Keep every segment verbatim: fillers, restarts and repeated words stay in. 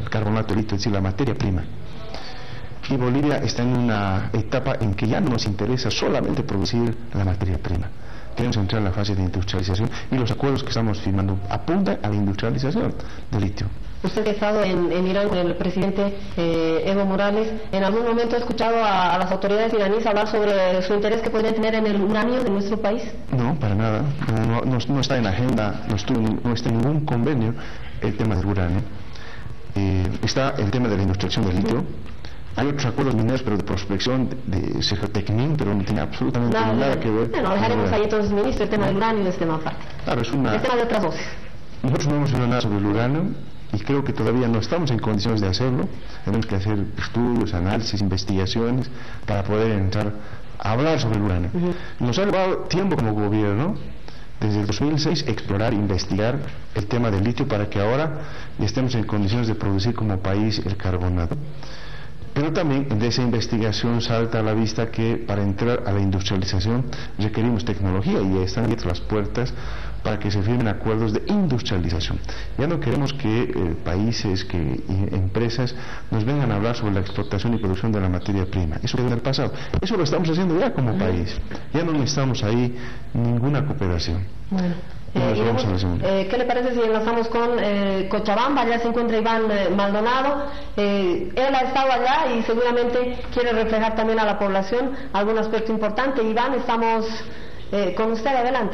carbonato de litio, es decir, la materia prima. Y Bolivia está en una etapa en que ya no nos interesa solamente producir la materia prima. Queremos entrar en la fase de industrialización y los acuerdos que estamos firmando apuntan a la industrialización del litio. Usted ha estado en, en Irán con el presidente eh, Evo Morales. ¿En algún momento ha escuchado a, a las autoridades iraníes hablar sobre su interés que podrían tener en el uranio de nuestro país? No, para nada. No, no, no está en agenda, no, estuvo, no está en ningún convenio el tema del uranio. Eh, está el tema de la industrialización del litio. Hay otros acuerdos mineros, pero de prospección, de Serjotecnin, pero no tiene absolutamente no, nada no, que ver. Bueno, dejaremos ahí entonces, ministro, el tema del uranio es tema aparte. Claro, es una... El tema de otras voces. Nosotros no hemos hecho nada sobre el uranio y creo que todavía no estamos en condiciones de hacerlo. Tenemos que hacer estudios, análisis, investigaciones para poder entrar a hablar sobre el uranio. Uh-huh. Nos ha llevado tiempo como gobierno, desde el dos mil seis, explorar, investigar el tema del litio para que ahora estemos en condiciones de producir como país el carbonato. Pero también de esa investigación salta a la vista que para entrar a la industrialización requerimos tecnología y están abiertas las puertas para que se firmen acuerdos de industrialización. Ya no queremos que eh, países, que eh, empresas nos vengan a hablar sobre la explotación y producción de la materia prima. Eso quedó en el pasado. Eso lo estamos haciendo ya como país. Ya no necesitamos ahí ninguna cooperación. Bueno. Eh, vamos, eh, ¿Qué le parece si enlazamos con eh, Cochabamba? Allá se encuentra Iván eh, Maldonado. Eh, él ha estado allá y seguramente quiere reflejar también a la población algún aspecto importante. Iván, estamos eh, con usted, adelante.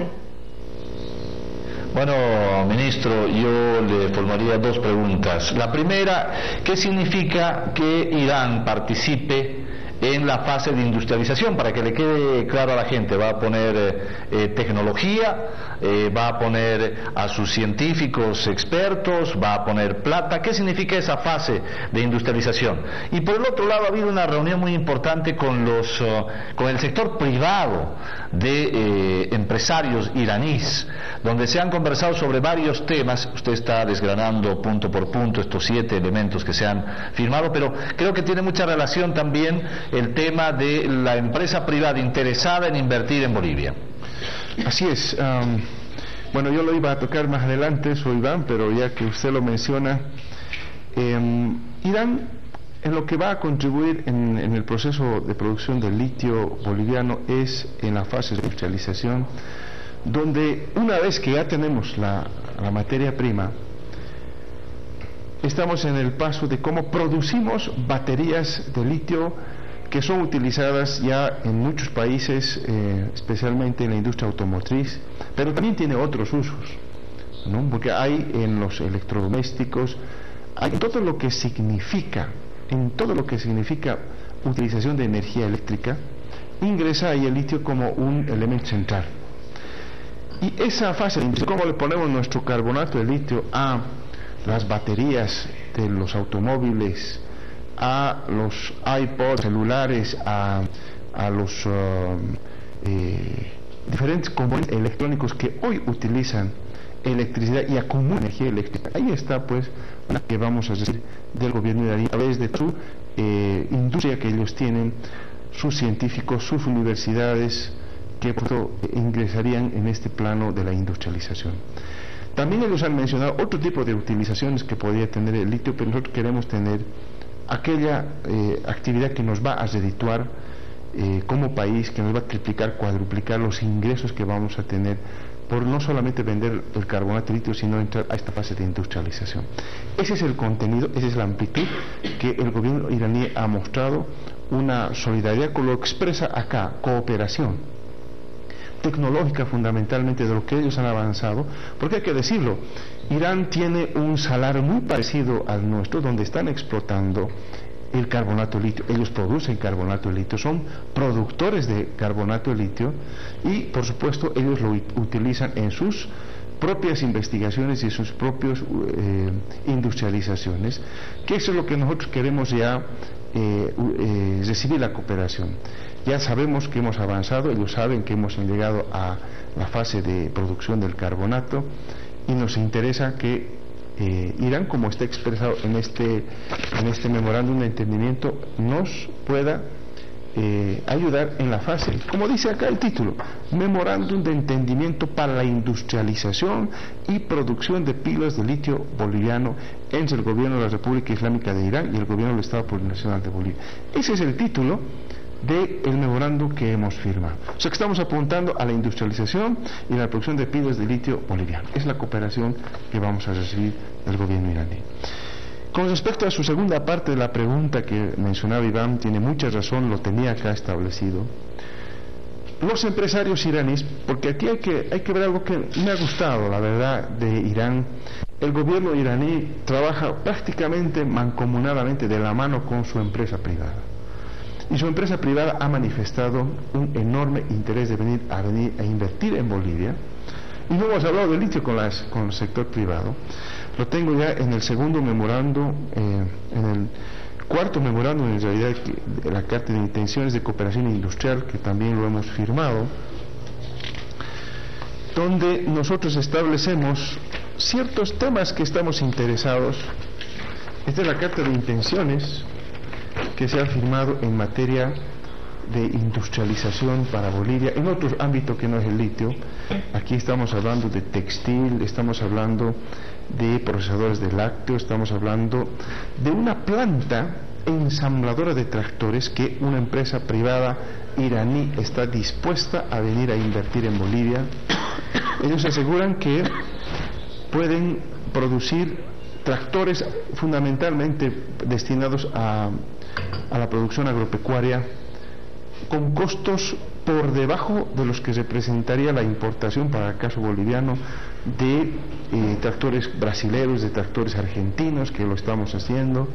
Bueno, ministro, yo le formaría dos preguntas. La primera, ¿qué significa que Irán participe en la fase de industrialización? Para que le quede claro a la gente, va a poner eh, tecnología, eh, va a poner a sus científicos expertos, va a poner plata. ¿Qué significa esa fase de industrialización? Y por el otro lado ha habido una reunión muy importante con los uh, con el sector privado de eh, empresarios iraníes, donde se han conversado sobre varios temas. Usted está desgranando punto por punto estos siete elementos que se han firmado, pero creo que tiene mucha relación también el tema de la empresa privada interesada en invertir en Bolivia. Así es. Um, bueno, yo lo iba a tocar más adelante, soy Iván, pero ya que usted lo menciona, eh, Irán en lo que va a contribuir en, en el proceso de producción del litio boliviano es en la fase de industrialización, donde una vez que ya tenemos la, la materia prima, estamos en el paso de cómo producimos baterías de litio que son utilizadas ya en muchos países, eh, especialmente en la industria automotriz, pero también tiene otros usos, ¿no? Porque hay en los electrodomésticos, hay en todo lo que significa, en todo lo que significa utilización de energía eléctrica, ingresa ahí el litio como un elemento central. Y esa fase de cómo le ponemos nuestro carbonato de litio a las baterías de los automóviles, a los iPods celulares, a, a los uh, eh, diferentes componentes electrónicos que hoy utilizan electricidad y acumulan energía eléctrica. Ahí está pues la que vamos a decir del gobierno iraní a través de su eh, industria que ellos tienen, sus científicos, sus universidades que pronto ingresarían en este plano de la industrialización. También ellos han mencionado otro tipo de utilizaciones que podría tener el litio, pero nosotros queremos tener aquella eh, actividad que nos va a redituar eh, como país, que nos va a triplicar, cuadruplicar los ingresos que vamos a tener por no solamente vender el carbonato de litio, sino entrar a esta fase de industrialización. Ese es el contenido, esa es la amplitud que el gobierno iraní ha mostrado, una solidaridad con lo que expresa acá, cooperación tecnológica fundamentalmente de lo que ellos han avanzado, porque hay que decirlo, Irán tiene un salario muy parecido al nuestro, donde están explotando el carbonato de litio, ellos producen carbonato de litio, son productores de carbonato de litio y por supuesto ellos lo utilizan en sus propias investigaciones y sus propias eh, industrializaciones, que eso es lo que nosotros queremos ya eh, eh, recibir la cooperación. Ya sabemos que hemos avanzado, ellos saben que hemos llegado a la fase de producción del carbonato y nos interesa que eh, Irán, como está expresado en este, en este memorándum de entendimiento, nos pueda eh, ayudar en la fase, como dice acá el título, Memorándum de Entendimiento para la Industrialización y Producción de Pilas de Litio Boliviano entre el Gobierno de la República Islámica de Irán y el Gobierno del Estado Plurinacional de Bolivia. Ese es el título del memorándum que hemos firmado. O sea que estamos apuntando a la industrialización y la producción de pilas de litio boliviano. Es la cooperación que vamos a recibir del gobierno iraní. Con respecto a su segunda parte de la pregunta que mencionaba Iván, tiene mucha razón, lo tenía acá establecido. Los empresarios iraníes, porque aquí hay que, hay que ver algo que me ha gustado, la verdad, de Irán. El gobierno iraní trabaja prácticamente mancomunadamente de la mano con su empresa privada. Y su empresa privada ha manifestado un enorme interés de venir a venir a invertir en Bolivia. Y no hemos hablado de litio con, las, con el sector privado. Lo tengo ya en el segundo memorando, eh, en el cuarto memorando en realidad de la Carta de Intenciones de Cooperación Industrial, que también lo hemos firmado, donde nosotros establecemos ciertos temas que estamos interesados. Esta es la Carta de Intenciones que se ha firmado en materia de industrialización para Bolivia, en otro ámbito que no es el litio. Aquí estamos hablando de textil, estamos hablando de procesadores de lácteos, estamos hablando de una planta ensambladora de tractores que una empresa privada iraní está dispuesta a venir a invertir en Bolivia. Ellos aseguran que pueden producir tractores fundamentalmente destinados a, a la producción agropecuaria con costos por debajo de los que representaría la importación para el caso boliviano de eh, tractores brasileños, de tractores argentinos, que lo estamos haciendo,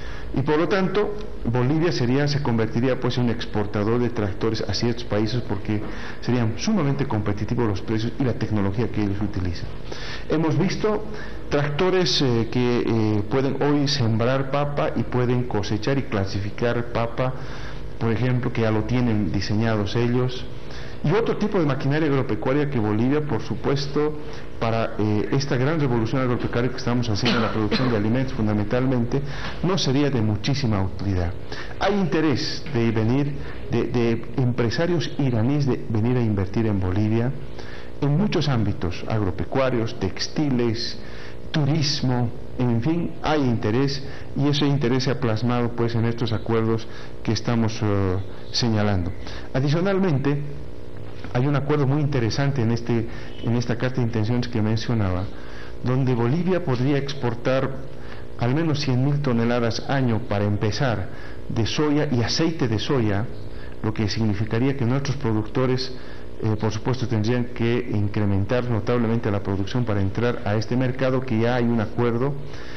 y por lo tanto Bolivia sería, se convertiría pues en un exportador de tractores a ciertos países porque serían sumamente competitivos los precios y la tecnología que ellos utilizan. Hemos visto tractores eh, que eh, pueden hoy sembrar papa y pueden cosechar y clasificar papa, por ejemplo, que ya lo tienen diseñados ellos, y otro tipo de maquinaria agropecuaria que Bolivia, por supuesto, para eh, esta gran revolución agropecuaria que estamos haciendo en la producción de alimentos fundamentalmente, no sería de muchísima utilidad. Hay interés de venir, de, de empresarios iraníes de venir a invertir en Bolivia en muchos ámbitos, agropecuarios, textiles, turismo, en fin, hay interés, y ese interés se ha plasmado pues en estos acuerdos que estamos uh, señalando. Adicionalmente, hay un acuerdo muy interesante en, este, en esta carta de intenciones que mencionaba, donde Bolivia podría exportar al menos cien mil toneladas año para empezar de soya y aceite de soya, lo que significaría que nuestros productores Eh, por supuesto tendrían que incrementar notablemente la producción para entrar a este mercado, que ya hay un acuerdo,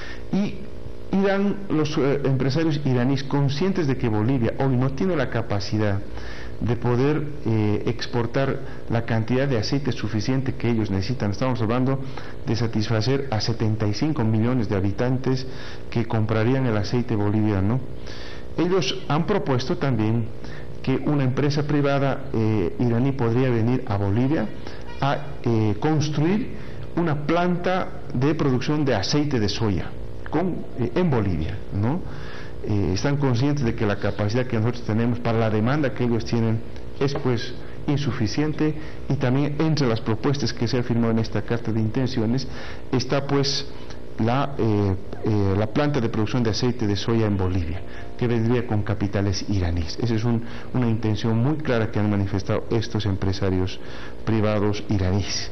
y Irán, los eh, empresarios iraníes, conscientes de que Bolivia hoy no tiene la capacidad de poder eh, exportar la cantidad de aceite suficiente que ellos necesitan. Estamos hablando de satisfacer a setenta y cinco millones de habitantes que comprarían el aceite boliviano. Ellos han propuesto también que una empresa privada eh, iraní podría venir a Bolivia a eh, construir una planta de producción de aceite de soya con, eh, en Bolivia, ¿no? Eh, están conscientes de que la capacidad que nosotros tenemos para la demanda que ellos tienen es pues insuficiente, y también entre las propuestas que se ha firmado en esta carta de intenciones está pues la, eh, eh, la planta de producción de aceite de soya en Bolivia, que vendría con capitales iraníes. Esa es un, una intención muy clara que han manifestado estos empresarios privados iraníes.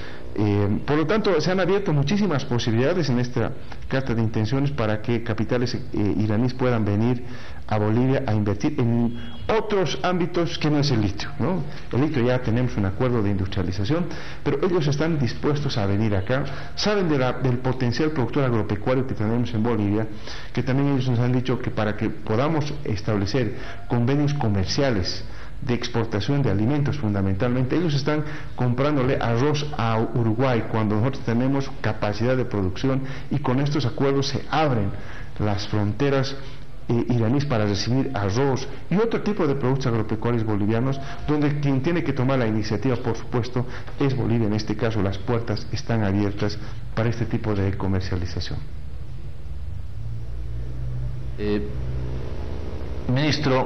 Eh, por lo tanto, se han abierto muchísimas posibilidades en esta carta de intenciones para que capitales eh, iraníes puedan venir a Bolivia a invertir en otros ámbitos que no es el litio, ¿no? El litio ya tenemos un acuerdo de industrialización, pero ellos están dispuestos a venir acá, saben de la, del potencial productor agropecuario que tenemos en Bolivia, que también ellos nos han dicho que para que podamos establecer convenios comerciales de exportación de alimentos fundamentalmente, ellos están comprándole arroz a Uruguay cuando nosotros tenemos capacidad de producción, y con estos acuerdos se abren las fronteras eh, iraníes para recibir arroz y otro tipo de productos agropecuarios bolivianos, donde quien tiene que tomar la iniciativa, por supuesto, es Bolivia. En este caso las puertas están abiertas para este tipo de comercialización. Eh, ministro,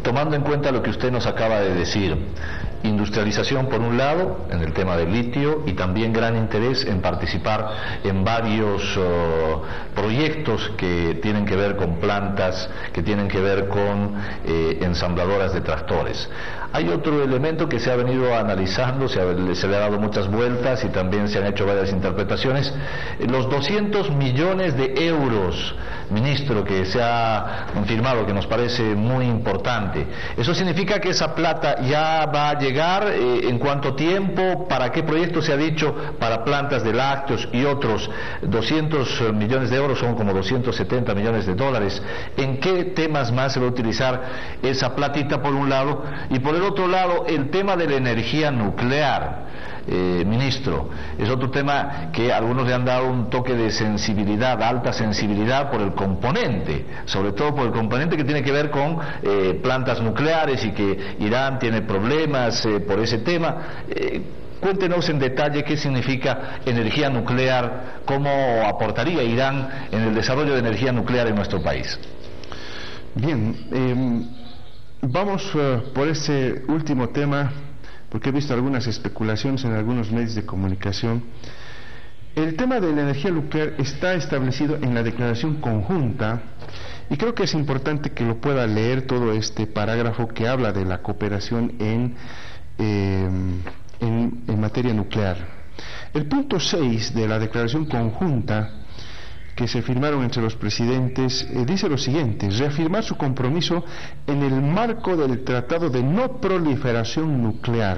tomando en cuenta lo que usted nos acaba de decir, industrialización por un lado en el tema del litio y también gran interés en participar en varios uh, proyectos que tienen que ver con plantas, que tienen que ver con eh, ensambladoras de tractores. Hay otro elemento que se ha venido analizando, se, ha, se le ha dado muchas vueltas y también se han hecho varias interpretaciones, los doscientos millones de euros, ministro, que se ha confirmado, que nos parece muy importante. ¿Eso significa que esa plata ya va a llegar? Eh, ¿En cuánto tiempo? ¿Para qué proyecto se ha dicho? Para plantas de lácteos y otros. doscientos millones de euros son como doscientos setenta millones de dólares. ¿En qué temas más se va a utilizar esa platita por un lado? Y por el otro lado, el tema de la energía nuclear. Eh, ministro, es otro tema que algunos le han dado un toque de sensibilidad, alta sensibilidad por el componente, sobre todo por el componente que tiene que ver con eh, plantas nucleares y que Irán tiene problemas eh, por ese tema. Eh, Cuéntenos en detalle qué significa energía nuclear, cómo aportaría Irán en el desarrollo de energía nuclear en nuestro país. Bien, eh, vamos uh, por ese último tema, porque he visto algunas especulaciones en algunos medios de comunicación. El tema de la energía nuclear está establecido en la declaración conjunta y creo que es importante que lo pueda leer todo este parágrafo que habla de la cooperación en, eh, en, en materia nuclear. El punto seis de la declaración conjunta que se firmaron entre los presidentes, eh, dice lo siguiente: reafirmar su compromiso en el marco del Tratado de No Proliferación Nuclear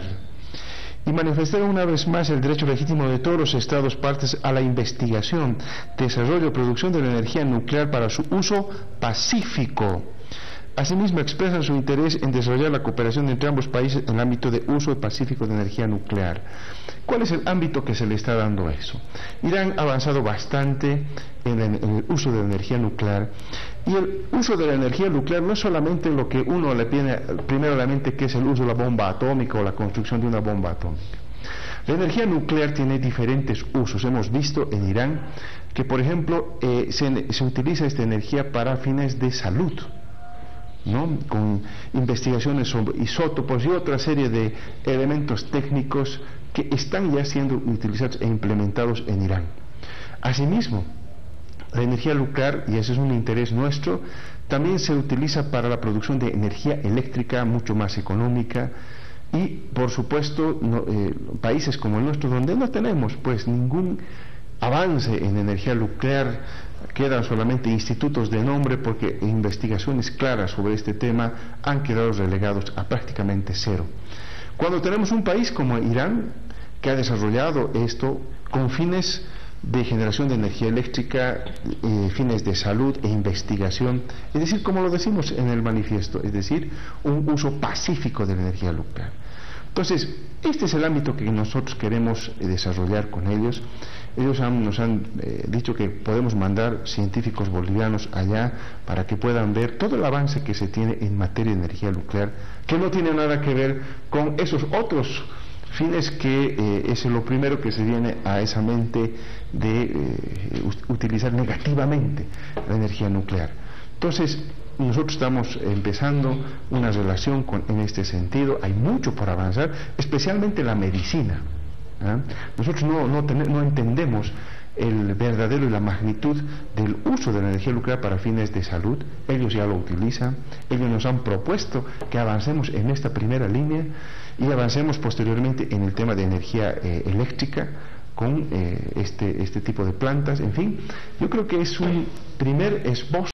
y manifestar una vez más el derecho legítimo de todos los Estados partes a la investigación, desarrollo y producción de la energía nuclear para su uso pacífico. Asimismo, expresan su interés en desarrollar la cooperación entre ambos países en el ámbito de uso pacífico de energía nuclear. ¿Cuál es el ámbito que se le está dando a eso? Irán ha avanzado bastante en el, en el uso de la energía nuclear, y el uso de la energía nuclear no es solamente lo que uno le viene primero a la mente, que es el uso de la bomba atómica o la construcción de una bomba atómica. La energía nuclear tiene diferentes usos. Hemos visto en Irán que, por ejemplo, eh, se, se utiliza esta energía para fines de salud, ¿no? Con investigaciones sobre isótopos y otra serie de elementos técnicos que están ya siendo utilizados e implementados en Irán. Asimismo, la energía nuclear, y ese es un interés nuestro, también se utiliza para la producción de energía eléctrica mucho más económica y, por supuesto, no, eh, países como el nuestro, donde no tenemos pues ningún avance en energía nuclear, quedan solamente institutos de nombre, porque investigaciones claras sobre este tema han quedado relegados a prácticamente cero. Cuando tenemos un país como Irán, que ha desarrollado esto con fines de generación de energía eléctrica, eh, fines de salud e investigación, es decir, como lo decimos en el manifiesto, es decir, un uso pacífico de la energía nuclear. Entonces, este es el ámbito que nosotros queremos eh, desarrollar con ellos. Ellos han, nos han eh, dicho que podemos mandar científicos bolivianos allá para que puedan ver todo el avance que se tiene en materia de energía nuclear, que no tiene nada que ver con esos otros fines que eh, es lo primero que se viene a esa mente de eh, utilizar negativamente la energía nuclear. Entonces, nosotros estamos empezando una relación con, en este sentido. Hay mucho por avanzar, especialmente la medicina. ¿eh? Nosotros no, no, ten, no entendemos el verdadero y la magnitud del uso de la energía nuclear para fines de salud. Ellos ya lo utilizan, ellos nos han propuesto que avancemos en esta primera línea y avancemos posteriormente en el tema de energía eh, eléctrica con eh, este, este tipo de plantas. En fin, yo creo que es un primer esbozo